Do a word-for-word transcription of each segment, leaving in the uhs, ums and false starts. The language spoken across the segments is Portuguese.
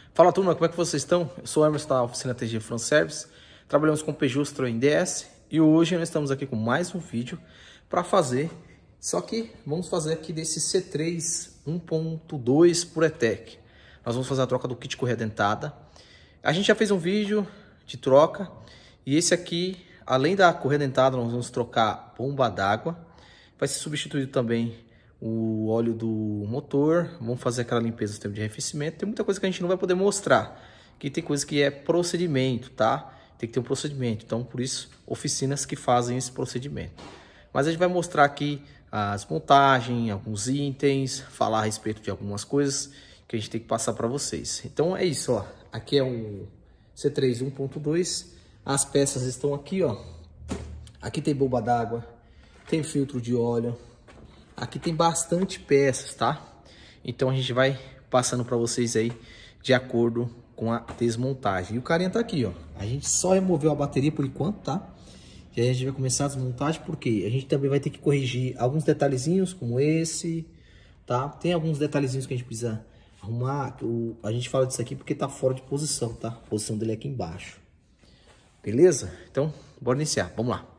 Fala turma, como é que vocês estão? Eu sou o Emerson da oficina T G Front Service. Trabalhamos com Peugeot, Citroën D S e hoje nós estamos aqui com mais um vídeo para fazer. Só que vamos fazer aqui desse C três um ponto dois por E T E C. Nós vamos fazer a troca do kit correia dentada. A gente já fez um vídeo de troca e esse aqui, além da correia dentada, nós vamos trocar bomba d'água. Vai ser substituído também o óleo do motor, vamos fazer aquela limpeza do sistema de arrefecimento. Tem muita coisa que a gente não vai poder mostrar, que tem coisa que é procedimento, tá? Tem que ter um procedimento, então por isso oficinas que fazem esse procedimento. Mas a gente vai mostrar aqui as montagens, alguns itens, falar a respeito de algumas coisas que a gente tem que passar para vocês. Então é isso, ó. Aqui é um C três um ponto dois, as peças estão aqui, ó. Aqui tem bomba d'água, tem filtro de óleo. Aqui tem bastante peças, tá? Então a gente vai passando para vocês aí de acordo com a desmontagem. E o carinha tá aqui, ó. A gente só removeu a bateria por enquanto, tá? E aí a gente vai começar a desmontagem porque a gente também vai ter que corrigir alguns detalhezinhos como esse, tá? Tem alguns detalhezinhos que a gente precisa arrumar. O, a gente fala disso aqui porque tá fora de posição, tá? A posição dele é aqui embaixo. Beleza? Então, bora iniciar. Vamos lá.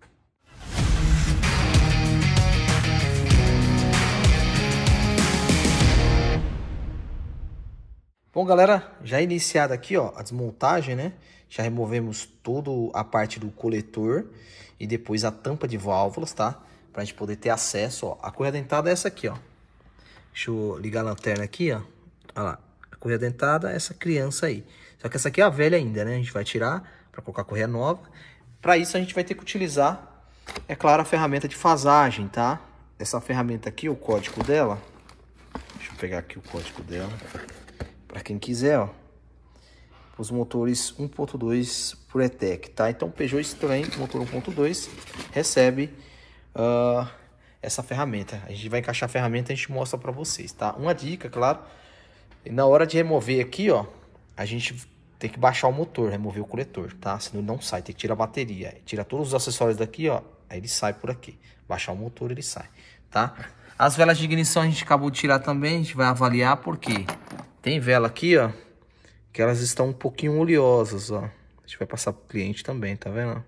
Bom, galera, já iniciada aqui, ó, a desmontagem, né? Já removemos toda a parte do coletor e depois a tampa de válvulas, tá? Pra gente poder ter acesso, ó. A correia dentada é essa aqui, ó. Deixa eu ligar a lanterna aqui, ó. Olha lá. A correia dentada é essa criança aí. Só que essa aqui é a velha ainda, né? A gente vai tirar pra colocar a correia nova. Pra isso a gente vai ter que utilizar, é claro, a ferramenta de fasagem, tá? Essa ferramenta aqui, o código dela. Deixa eu pegar aqui o código dela. Para quem quiser, ó, os motores um ponto dois por E T E C, tá? Então, Peugeot e Citroën, motor um ponto dois, recebe uh, essa ferramenta. A gente vai encaixar a ferramenta e a gente mostra para vocês, tá? Uma dica, claro, na hora de remover aqui, ó, a gente tem que baixar o motor, remover o coletor, tá? Senão ele não sai, tem que tirar a bateria. Tira todos os acessórios daqui, ó, aí ele sai por aqui. Baixar o motor, ele sai, tá? As velas de ignição a gente acabou de tirar também, a gente vai avaliar porque tem vela aqui, ó, que elas estão um pouquinho oleosas, ó. A gente vai passar pro cliente também, tá vendo?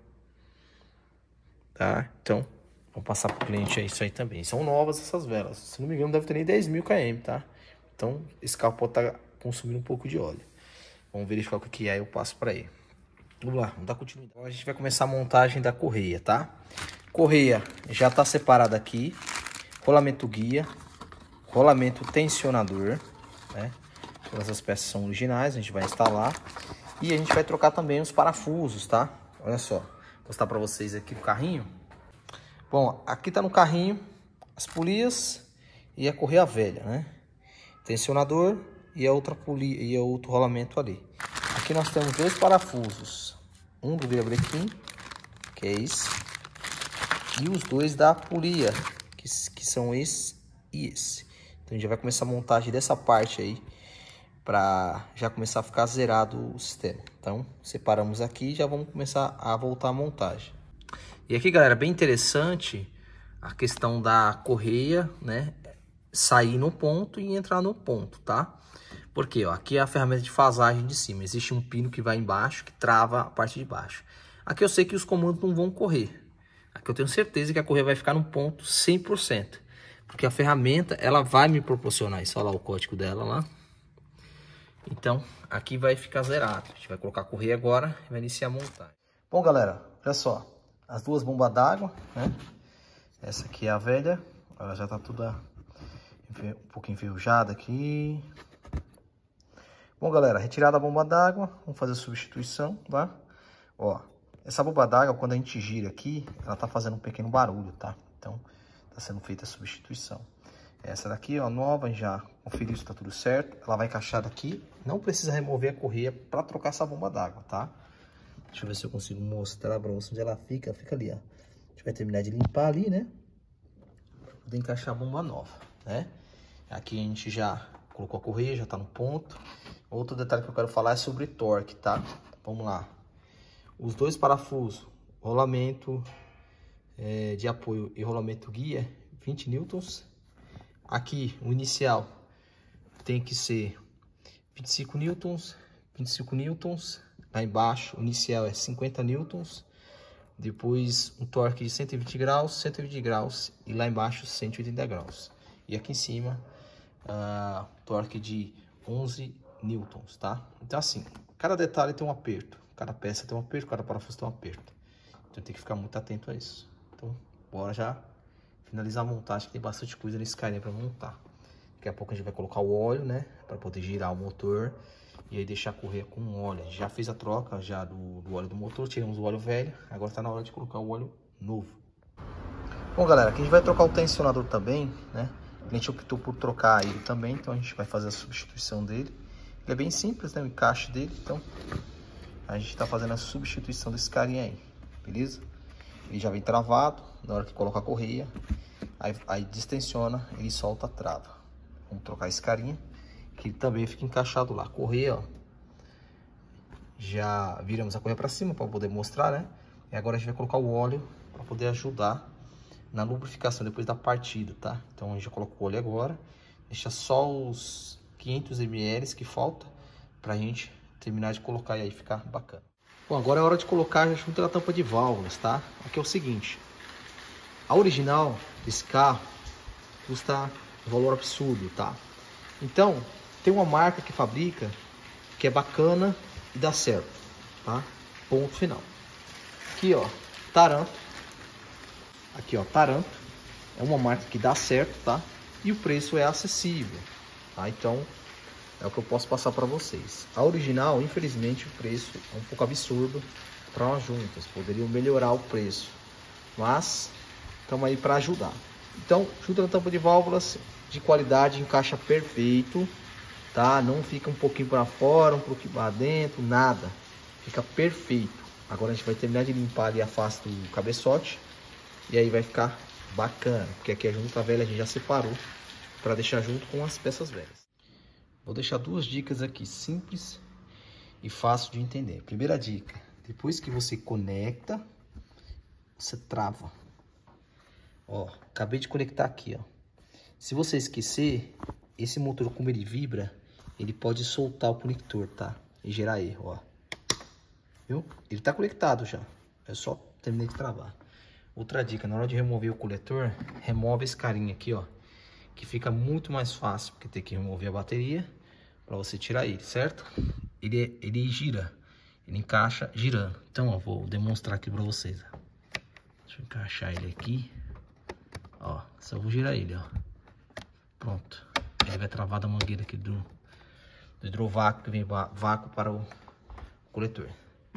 Tá? Então, vamos passar pro cliente aí isso aí também. São novas essas velas. Se não me engano, deve ter nem dez mil quilômetros, tá? Então, esse carro pode estar consumindo um pouco de óleo. Vamos verificar o que é, eu passo para ele. Vamos lá, vamos dar continuidade. Agora a gente vai começar a montagem da correia, tá? Correia já tá separada aqui. Rolamento guia, rolamento tensionador, né? Todas as peças são originais, a gente vai instalar. E a gente vai trocar também os parafusos, tá? Olha só, vou mostrar para vocês aqui o carrinho. Bom, aqui tá no carrinho as polias e a correia velha, né? Tensionador e a outra polia e o outro rolamento ali. Aqui nós temos dois parafusos, um do virabrequim, que é esse, e os dois da polia, que, que são esse e esse. Então a gente já vai começar a montagem dessa parte aí, para já começar a ficar zerado o sistema. Então, separamos aqui e já vamos começar a voltar a montagem. E aqui, galera, bem interessante a questão da correia, né? Sair no ponto e entrar no ponto, tá? Porque, ó, aqui é a ferramenta de fasagem de cima. Existe um pino que vai embaixo, que trava a parte de baixo. Aqui eu sei que os comandos não vão correr. Aqui eu tenho certeza que a correia vai ficar no ponto cem por cento. Porque a ferramenta, ela vai me proporcionar isso. Olha lá o código dela lá. Então, aqui vai ficar zerado. A gente vai colocar a correia agora e vai iniciar a montagem. Bom, galera, olha só. As duas bombas d'água, né? Essa aqui é a velha. Ela já tá toda um pouco enferrujada aqui. Bom, galera, retirada a bomba d'água. Vamos fazer a substituição, tá? Ó, essa bomba d'água, quando a gente gira aqui, ela tá fazendo um pequeno barulho, tá? Então, tá sendo feita a substituição. Essa daqui, ó, nova, já conferiu se tá tudo certo. Ela vai encaixar aqui. Não precisa remover a correia para trocar essa bomba d'água, tá? Deixa eu ver se eu consigo mostrar para você onde ela fica. Fica ali, ó. A gente vai terminar de limpar ali, né? Pra poder encaixar a bomba nova, né? Aqui a gente já colocou a correia, já tá no ponto. Outro detalhe que eu quero falar é sobre torque, tá? Vamos lá. Os dois parafusos, rolamento é, de apoio e rolamento guia, vinte newtons. Aqui, o inicial tem que ser vinte e cinco newtons, vinte e cinco newtons. Lá embaixo, o inicial é cinquenta newtons. Depois um torque de cento e vinte graus, cento e vinte graus. E lá embaixo, cento e oitenta graus. E aqui em cima, uh, torque de onze newtons, tá? Então assim, cada detalhe tem um aperto. Cada peça tem um aperto, cada parafuso tem um aperto. Então tem que ficar muito atento a isso. Então, bora já finalizar a montagem, que tem bastante coisa nesse carinha para montar. Daqui a pouco a gente vai colocar o óleo, né? Para poder girar o motor. E aí deixar correr com óleo. A gente já fez a troca já do, do óleo do motor, tiramos o óleo velho. Agora está na hora de colocar o óleo novo. Bom, galera, aqui a gente vai trocar o tensionador também, né? A gente optou por trocar ele também, então a gente vai fazer a substituição dele. Ele é bem simples, né? O encaixe dele, então a gente está fazendo a substituição desse carinha aí, beleza? Ele já vem travado, na hora que coloca a correia, aí, aí distensiona, ele solta a trava. Vamos trocar esse carinha, que ele também fica encaixado lá. Correia, ó, já viramos a correia para cima para poder mostrar, né? E agora a gente vai colocar o óleo para poder ajudar na lubrificação depois da partida, tá? Então a gente já coloca o óleo agora, deixa só os quinhentos mililitros que falta pra gente terminar de colocar e aí ficar bacana. Bom, agora é hora de colocar junto da tampa de válvulas, tá? Aqui é o seguinte, a original desse carro custa um valor absurdo, tá? Então, tem uma marca que fabrica que é bacana e dá certo, tá? Ponto final. Aqui, ó, Taranto. Aqui, ó, Taranto. É uma marca que dá certo, tá? E o preço é acessível, tá? Então, é o que eu posso passar para vocês. A original, infelizmente, o preço é um pouco absurdo para umas juntas. Poderiam melhorar o preço, mas estamos aí para ajudar. Então, junta na tampa de válvulas de qualidade, encaixa perfeito, tá? Não fica um pouquinho para fora, um pouquinho para dentro, nada. Fica perfeito. Agora a gente vai terminar de limpar ali a face do cabeçote e aí vai ficar bacana, porque aqui a junta velha a gente já separou para deixar junto com as peças velhas. Vou deixar duas dicas aqui, simples e fácil de entender. Primeira dica, depois que você conecta, você trava. Ó, acabei de conectar aqui, ó. Se você esquecer, esse motor, como ele vibra, ele pode soltar o conector, tá? E gerar erro, ó. Viu? Ele tá conectado já. É só terminar de travar. Outra dica, na hora de remover o coletor, remove esse carinha aqui, ó. Que fica muito mais fácil, porque tem que remover a bateria para você tirar ele, certo? Ele, ele gira, ele encaixa girando. Então, ó, vou demonstrar aqui para vocês. Ó. Deixa eu encaixar ele aqui. Ó, só vou girar ele, ó. Pronto. Ele vai travar da mangueira aqui do, do hidrovácuo, que vem vácuo para o coletor.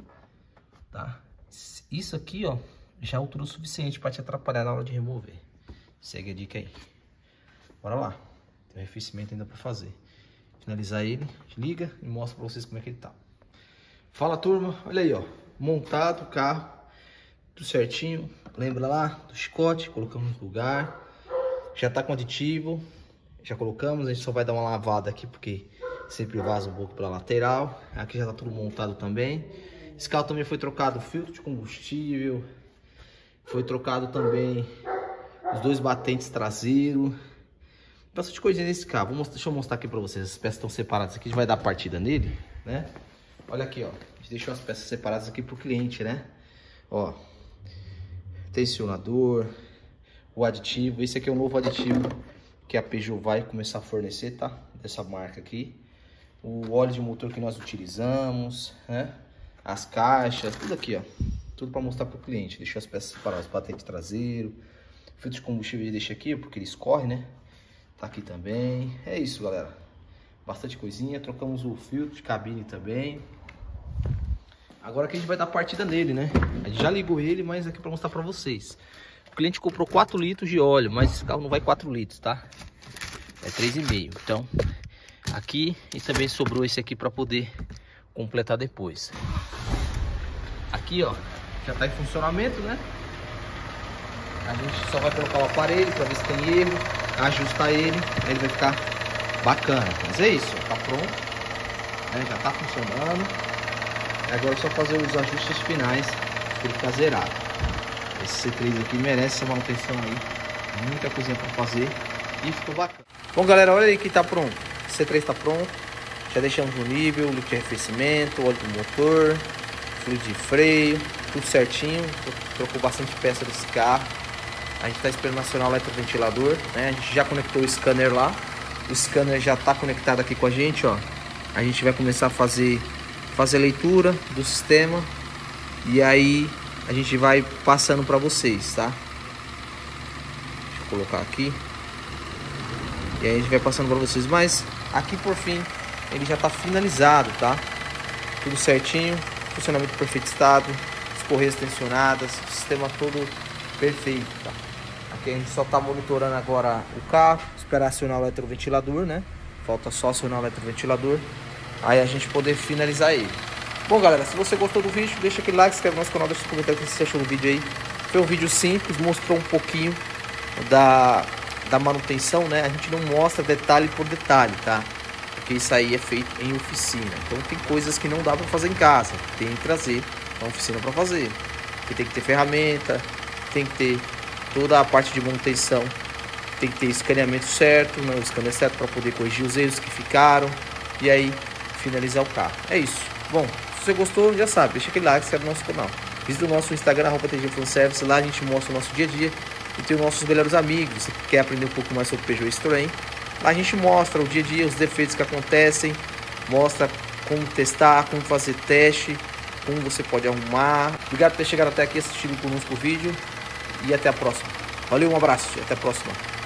Tá? Isso aqui, ó, já é altura o suficiente para te atrapalhar na hora de remover. Segue a dica aí. Bora lá. Tem um arrefecimento ainda para fazer. Finalizar ele, liga e mostra para vocês como é que ele tá. Fala, turma. Olha aí, ó. Montado o carro. Tudo certinho. Lembra lá do chicote? Colocamos no lugar. Já tá com aditivo. Já colocamos. A gente só vai dar uma lavada aqui porque sempre vaza um pouco pela lateral. Aqui já tá tudo montado também. Esse carro também foi trocado o filtro de combustível. Foi trocado também os dois batentes traseiros. Bastante coisinha nesse carro. Vou mostrar, deixa eu mostrar aqui pra vocês. As peças estão separadas aqui. A gente vai dar partida nele, né? Olha aqui, ó. A gente deixou as peças separadas aqui pro cliente, né? Ó. Tensionador. O aditivo. Esse aqui é o novo aditivo que a Peugeot vai começar a fornecer, tá? Dessa marca aqui. O óleo de motor que nós utilizamos, né? As caixas. Tudo aqui, ó. Tudo pra mostrar pro cliente. Deixou as peças separadas. Batente traseiro. Filtro de combustível ele deixa aqui porque ele escorre, né? Tá aqui também. É isso, galera. Bastante coisinha. Trocamos o filtro de cabine também. Agora que a gente vai dar partida nele, né? A gente já ligou ele, mas aqui pra mostrar pra vocês. O cliente comprou quatro litros de óleo, mas esse carro não vai quatro litros, tá? É três e meio. Então, aqui e também sobrou esse aqui pra poder completar depois. Aqui, ó, já tá em funcionamento, né? A gente só vai colocar o aparelho pra ver se tem erro, ajustar ele, aí ele vai ficar bacana. Mas é isso, tá pronto, né? Já tá funcionando. Agora é só fazer os ajustes finais para ele ficar zerado. Esse C três aqui merece essa manutenção aí, muita coisinha para fazer e ficou bacana. Bom, galera, olha aí que tá pronto. O C três tá pronto, Já deixamos no nível, líquido de arrefecimento, óleo do motor, fluido de freio, tudo certinho. Trocou bastante peça desse carro. A gente está esperando acionar o eletroventilador, né? A gente já conectou o scanner lá. O scanner já está conectado aqui com a gente, ó. A gente vai começar a fazer, fazer a leitura do sistema. E aí a gente vai passando para vocês, tá? Deixa eu colocar aqui. E aí a gente vai passando para vocês. Mas aqui por fim ele já está finalizado, tá? Tudo certinho, funcionamento em perfeito estado, as correias tensionadas, o sistema todo perfeito, tá? Aqui a gente só está monitorando agora o carro, esperar acionar o eletroventilador, né? Falta só acionar o eletroventilador, aí a gente poder finalizar ele. Bom, galera, se você gostou do vídeo, deixa aquele like, se inscreve no nosso canal, deixa um comentário o que você achou do vídeo aí. Foi um vídeo simples, mostrou um pouquinho da, da manutenção, né? A gente não mostra detalhe por detalhe, tá? Porque isso aí é feito em oficina. Então tem coisas que não dá para fazer em casa, tem que trazer uma oficina para fazer. Porque tem que ter ferramenta, tem que ter toda a parte de manutenção, tem que ter escaneamento certo, né? O escaneamento certo para poder corrigir os erros que ficaram e aí finalizar o carro. É isso. Bom, se você gostou, já sabe, deixa aquele like, se inscreve no nosso canal. Visita o nosso Instagram, arroba T G Fan Service, lá a gente mostra o nosso dia a dia e tem os nossos melhores amigos. Se você quer aprender um pouco mais sobre Peugeot Citroën, lá a gente mostra o dia a dia, os defeitos que acontecem, mostra como testar, como fazer teste, como você pode arrumar. Obrigado por ter chegado até aqui assistindo conosco o vídeo e até a próxima. Valeu, um abraço e até a próxima.